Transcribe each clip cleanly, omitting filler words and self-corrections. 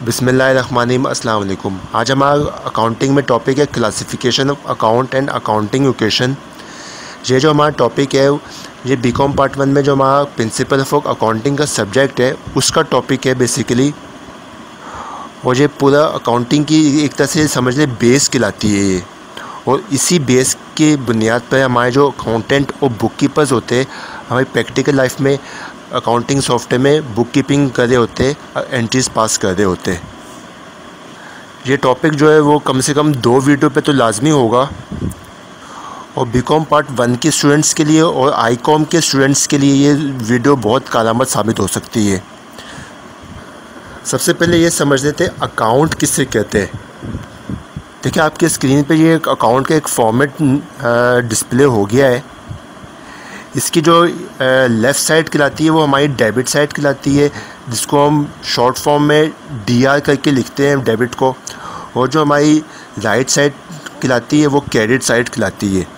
बिस्मिल्लाहिर्रहमानिर्रहीम। अस्सलाम वालेकुम। आज हमारा अकाउंटिंग में टॉपिक है classification of account and accounting equation. ये जो हमारा टॉपिक है ये बीकॉम पार्ट 1 में जो हमारा प्रिंसिपल ऑफ अकाउंटिंग का सब्जेक्ट है उसका टॉपिक है बेसिकली। और ये पूरा अकाउंटिंग की एक तरह से समझ ले बेस कहलाती है ये। और इसी बेस की बुनियाद पर हमारे जो अकाउंटेंट और बुक कीपर्स होते हैं हमारी प्रैक्टिकल लाइफ में अकाउंटिंग सॉफ्टवेयर में बुक कीपिंग कर रहे होते, एंट्रीज पास कर रहे होते। ये टॉपिक जो है वो कम से कम 2 वीडियो पे तो लाजमी होगा। और बीकॉम पार्ट 1 के स्टूडेंट्स के लिए और आईकॉम के स्टूडेंट्स के लिए ये वीडियो बहुत कारआमद साबित हो सकती है। सबसे पहले ये समझ लेते हैं अकाउंट किससे कहते हैं। देखिए आपके स्क्रीन पे ये अकाउंट का एक फॉर्मेट डिस्प्ले हो गया है। इसकी जो लेफ़्ट साइड कहलाती है वो हमारी डेबिट साइड कहलाती है, जिसको हम शॉर्ट फॉर्म में DR करके लिखते हैं डेबिट को। और जो हमारी राइट साइड कहलाती है वो क्रेडिट साइड कहलाती है।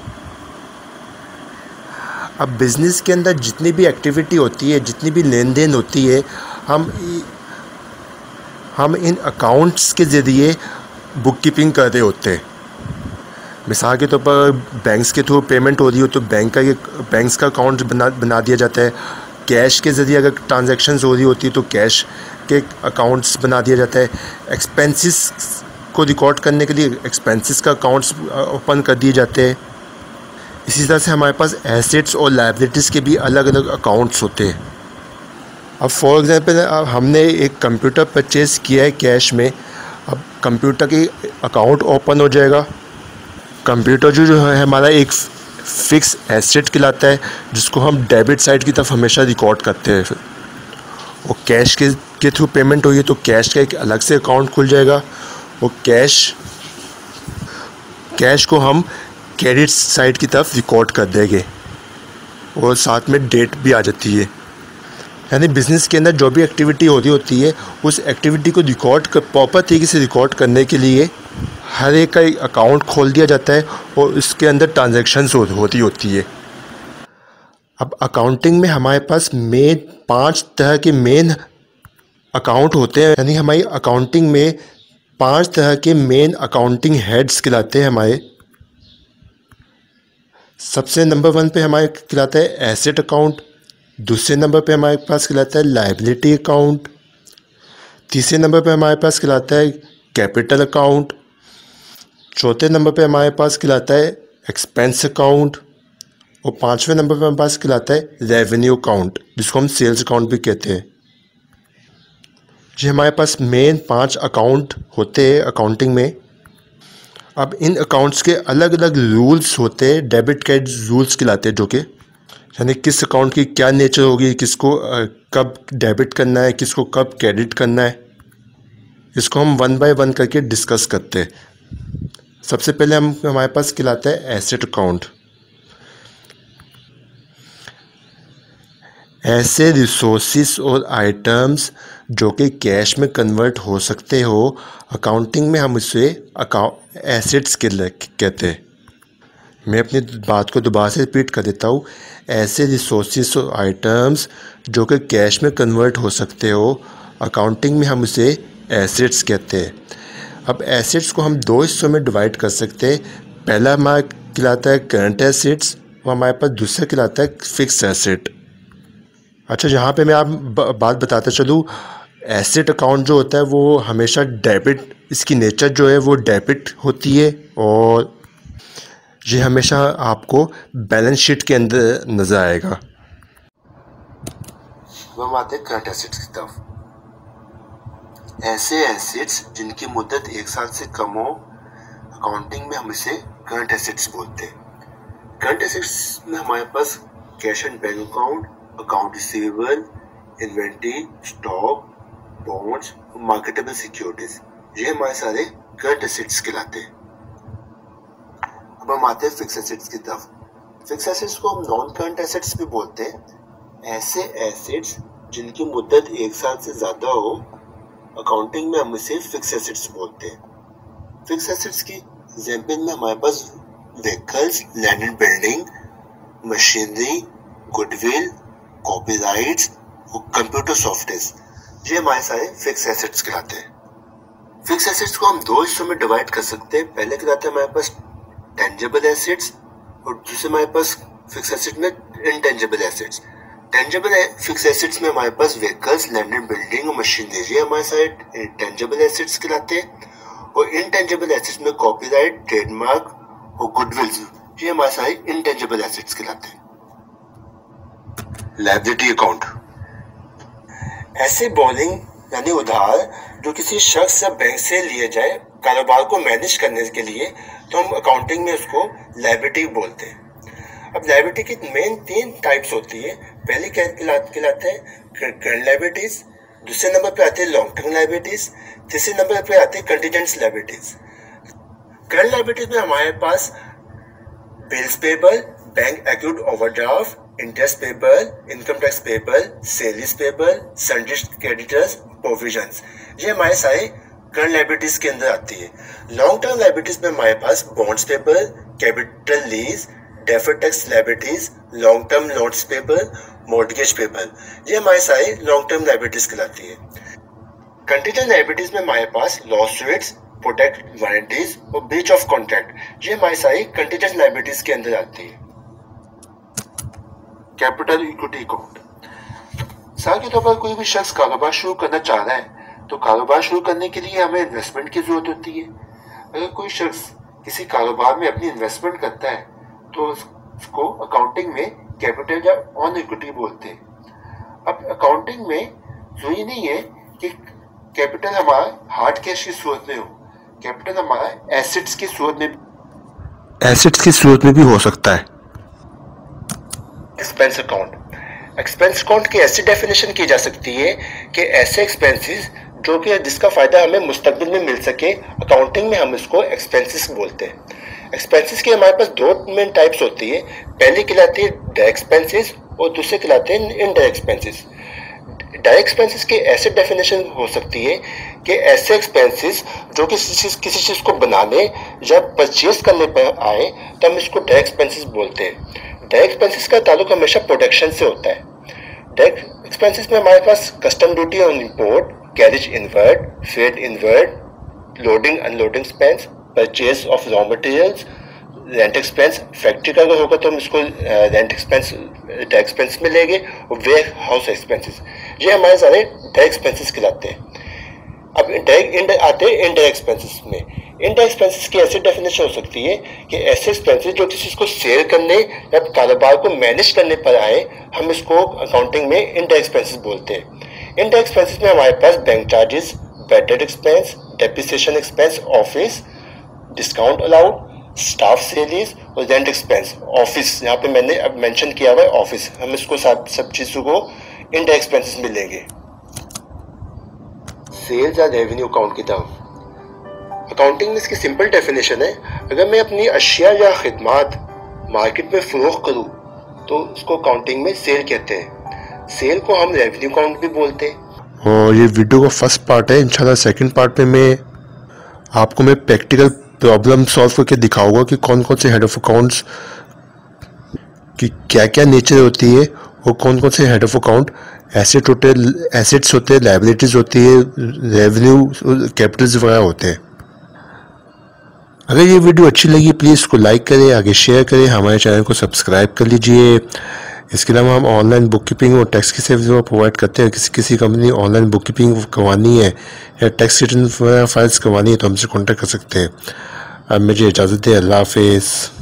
अब बिज़नेस के अंदर जितनी भी एक्टिविटी होती है, जितनी भी लेन देन होती है, हम इन अकाउंट्स के ज़रिए बुक कीपिंग कर रहे होते हैं। मिसाल के तौर पर बैंक्स के थ्रू पेमेंट हो रही हो तो बैंक्स का अकाउंट बना दिया जाता है। कैश के ज़रिए अगर ट्रांजैक्शंस हो रही होती है तो कैश के अकाउंट्स बना दिया जाता है। एक्सपेंसेस को रिकॉर्ड करने के लिए एक्सपेंसेस का अकाउंट्स ओपन कर दिए जाते हैं। इसी तरह से हमारे पास एसेट्स और लायबिलिटीज़ के भी अलग अलग अकाउंट्स होते हैं। अब फॉर एग्ज़ाम्पल हमने एक कंप्यूटर परचेज़ किया है कैश में। अब कंप्यूटर की अकाउंट ओपन हो जाएगा। कंप्यूटर जो है हमारा एक फ़िक्स एसेट कहलाता है, जिसको हम डेबिट साइड की तरफ हमेशा रिकॉर्ड करते हैं। और कैश के थ्रू पेमेंट हुई है तो कैश का एक अलग से अकाउंट खुल जाएगा। और कैश को हम क्रेडिट साइड की तरफ रिकॉर्ड कर देंगे और साथ में डेट भी आ जाती है। यानी बिज़नेस के अंदर जो भी एक्टिविटी हो रही होती है उस एक्टिविटी को प्रॉपर तरीके से रिकॉर्ड करने के लिए हर एक का एक अकाउंट खोल दिया जाता है और उसके अंदर ट्रांजैक्शंस होती होती है। अब अकाउंटिंग में हमारे पास 5 तरह के मेन अकाउंट होते हैं। यानी हमारी अकाउंटिंग में 5 तरह के मेन अकाउंटिंग हेड्स कहलाते हैं हमारे। सबसे नंबर 1 पे हमारे कहलाता है एसेट अकाउंट। दूसरे नंबर पे हमारे पास कहलाता है लायबिलिटी अकाउंट। तीसरे नंबर पे हमारे पास कहलाता है कैपिटल अकाउंट। चौथे नंबर पे हमारे पास कहलाता है एक्सपेंस अकाउंट। और 5वें नंबर पे हमारे पास कहलाता है रेवेन्यू अकाउंट, जिसको हम सेल्स अकाउंट भी कहते हैं। ये हमारे पास मेन 5 अकाउंट होते हैं अकाउंटिंग में। अब इन अकाउंट्स के अलग अलग रूल्स होते हैं, डेबिट क्रेडिट रूल्स कहलाते हैं, जो कि यानी किस अकाउंट की क्या नेचर होगी, किसको कब डेबिट करना है, किसको कब क्रेडिट करना है। इसको हम 1 बाय 1 करके डिस्कस करते हैं। सबसे पहले हमारे पास कहलाता है एसेट अकाउंट। ऐसे रिसोर्सिस और आइटम्स जो कि कैश में कन्वर्ट हो सकते हो, अकाउंटिंग में हम इसे एसेट्स कहते हैं। मैं अपनी बात को दोबारा से रिपीट कर देता हूँ। ऐसे रिसोर्सिस और आइटम्स जो कि कैश में कन्वर्ट हो सकते हो, अकाउंटिंग में हम इसे एसेट्स कहते हैं। अब एसेट्स को हम 2 हिस्सों में डिवाइड कर सकते हैं। पहला हमारा कहलाता है करंट एसेट्स और हमारे पास दूसरा कहलाता है फिक्स एसेट। अच्छा, यहाँ पे मैं आप बात बताता चलूँ। एसेट अकाउंट जो होता है वो हमेशा डेबिट, इसकी नेचर जो है वो डेबिट होती है और ये हमेशा आपको बैलेंस शीट के अंदर नज़र आएगा। हम आते हैं करंट एसेट्स की तरफ। ऐसे एसेट्स जिनकी मुद्दत 1 साल से कम हो, अकाउंटिंग में हम इसे करंट एसेट्स बोलते हैं। करंट एसेट्स में हमारे पास cash and bank account, account receivable, inventory, stock, bonds, marketable securities, ये हमारे सारे करंट एसेट्स कहलाते हैं। अब हम आते हैं फिक्स एसेट्स की तरफ। फिक्स एसेट्स को हम नॉन करंट एसेट्स भी बोलते हैं। ऐसे एसेट्स जिनकी मुद्दत 1 साल से ज़्यादा हो, अकाउंटिंग में हम इसे फिक्स एसेट्स बोलते हैं। फिक्स एसेट्स की एग्जाम्पल में हमारे पास vehicles, land and building, machinery, goodwill, copyrights और कंप्यूटर सॉफ्टवेयर, ये हमारे सारे फिक्स एसेट्स कहलाते हैं। फिक्स एसेट्स को हम दो हिस्सों में डिवाइड कर सकते हैं। पहले कहलाते हैं हमारे पास टेंजिबल एसेट्स और दूसरे हमारे पास फिक्स एसेट में intangible assets. Tangible fixed assets में हमारे पास व्हीकल्स, लैंड एंड बिल्डिंग और मशीनरी, ये हमारे सारे टेंजिबल एसेट्स कहलाते हैं। और इनटेंजिबल एसेट्स में कॉपीराइट, ट्रेडमार्क और गुडविल्स, ये हमारे सारे इनटेंजिबल एसेट्स कहलाते हैं। लायबिलिटी अकाउंट, ऐसे बोलिंग यानी उधार जो किसी शख्स या बैंक से लिए जाए कारोबार को मैनेज करने के लिए, तो हम अकाउंटिंग में उसको लायबिलिटी बोलते हैं। अब लायबिलिटी की मेन 3 टाइप्स होती है। पहली कहलाते हैं करंट लायबिलिटीज, दूसरे नंबर पे आते हैं लॉन्ग टर्म लायबिलिटीज, तीसरे नंबर पे आते हैं कंटीजेंट लायबिलिटीज। करंट लायबिलिटीज में हमारे पास bills payable, bank accrued overdraft, interest payable, income tax payable, sales payable, sundry creditors, provisions, ये हमारे सारे करंट लायबिलिटीज के अंदर आती है। लॉन्ग टर्म लायबिलिटीज में हमारे पास bonds payable, capital lease, deferred tax liabilities, long term loans payable, mortgage payable, ये हमारे सारे लॉन्ग टर्म लायबिलिटीज कहलाती है। कंटीजेंट लायबिलिटीज में हमारे पास लॉसूट्स, प्रोटेक्ट वारंटीज और ब्रीच ऑफ कॉन्ट्रैक्ट, ये हमारी सारी कंटीजेंट लायबिलिटीज के अंदर आती है। कैपिटल इक्विटी अकाउंट, मिसाल के तौर पर कोई भी शख्स कारोबार शुरू करना चाह रहा है तो कारोबार शुरू करने के लिए हमें इन्वेस्टमेंट की जरूरत होती है। अगर कोई शख्स किसी कारोबार में अपनी इन्वेस्टमेंट करता है तो उसको अकाउंटिंग में कैपिटल या ऑन इक्विटी बोलते हैं। अब अकाउंटिंग में जरूरी नहीं है कि कैपिटल हमारा हार्ड कैश की सूरत में हो, कैपिटल हमारा एसेट्स की सूरत में भी हो सकता है। एक्सपेंस अकाउंट, एक्सपेंस अकाउंट की ऐसी डेफिनेशन की जा सकती है कि ऐसे एक्सपेंसेस जो कि जिसका फायदा हमें मुस्तकबिल में मिल सके, अकाउंटिंग में हम इसको एक्सपेंसेस बोलते हैं। एक्सपेंसेस की हमारे पास 2 मेन टाइप्स होती है। पहली कहलाती है डायरेक्ट एक्सपेंसेस और दूसरे कहलाते हैं इनडायरेक्ट एक्सपेंसेस। डायरेक्ट एक्सपेंसेस की ऐसे डेफिनेशन हो सकती है कि ऐसे एक्सपेंसेस जो कि किसी चीज़ को बनाने या परचेज करने पर आए तो हम इसको डायरेक्ट एक्सपेंसेस बोलते हैं। डायरेक्ट एक्सपेंसेस का ताल्लुक हमेशा प्रोडक्शन से होता है। डायरेक्ट एक्सपेंसेस में हमारे पास custom duty on import, carriage inward, freight inward, loading unloading expense, purchase of raw materials, rent expense, factory का अगर होगा तो हम इसको रेंट एक्सपेंस डायरेक्ट एक्सपेंस में लेंगे, और वेयर हाउस एक्सपेंसेस, ये हमारे सारे डायरेक्ट एक्सपेंसेस कहलाते हैं। अब आते हैं इनडायरेक्ट एक्सपेंसेस में। इनडायरेक्ट एक्सपेंसेस की ऐसी डेफिनेशन हो सकती है कि ऐसे एक्सपेंसेस जो किसी को सेल करने या कारोबार को मैनेज करने पर आए, हम इसको अकाउंटिंग में इनडायरेक्ट एक्सपेंसेस बोलते हैं। इनडायरेक्ट एक्सपेंसेस में हमारे पास bank charges, bad debt expense, depreciation expense, office, discount allowed, staff salaries और रेंट एक्सपेंस, ऑफिस, यहाँ पे मैंने अब मेंशन किया हुआ है ऑफिस, हम इसको सब चीज़ों को इनडायरेक्ट एक्सपेंसेस में लेंगे। सेल्स या रेवेन्यू अकाउंट की तरफ, अकाउंटिंग में इसकी सिंपल डेफिनेशन है, अगर मैं अपनी अशिया या खिदमात मार्केट में फरोख्त करूँ तो उसको अकाउंटिंग में सेल कहते हैं। सेल को हम रेवेन्यू अकाउंट भी बोलते हैं। और ये वीडियो का फर्स्ट पार्ट है। इंशाल्लाह सेकंड पार्ट में मैं आपको प्रैक्टिकल प्रॉब्लम सॉल्व करके दिखाऊंगा कि कौन कौन से हेड ऑफ अकाउंट्स की क्या क्या नेचर होती है और कौन कौन से हेड ऑफ अकाउंट एसेट्स होते हैं, लायबिलिटीज होती है, रेवेन्यू, कैपिटल्स वगैरह होते हैं। अगर ये वीडियो अच्छी लगी प्लीज़ इसको लाइक करें, आगे शेयर करें, हमारे चैनल को सब्सक्राइब कर लीजिए। इसके अलावा हम ऑनलाइन बुक कीपिंग और टैक्स की सर्विस प्रोवाइड करते हैं। किसी कंपनी ऑनलाइन बुक कीपिंग करवानी है या टैक्स रिटर्न फाइल्स करवानी है तो हमसे कॉन्टैक्ट कर सकते हैं। अब मुझे इजाज़त है, अल्लाह हाफिज़।